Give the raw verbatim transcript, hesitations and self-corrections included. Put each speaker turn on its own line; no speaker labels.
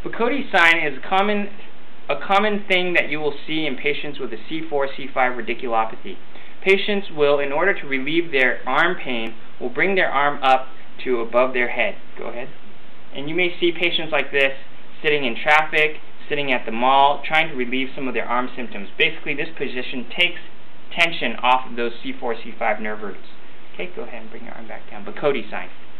Bakody sign is a common, a common thing that you will see in patients with a C four C five radiculopathy. Patients will, in order to relieve their arm pain, will bring their arm up to above their head. Go ahead. And you may see patients like this sitting in traffic, sitting at the mall, trying to relieve some of their arm symptoms. Basically, this position takes tension off of those C four C five nerve roots. Okay, go ahead and bring your arm back down. Bakody sign.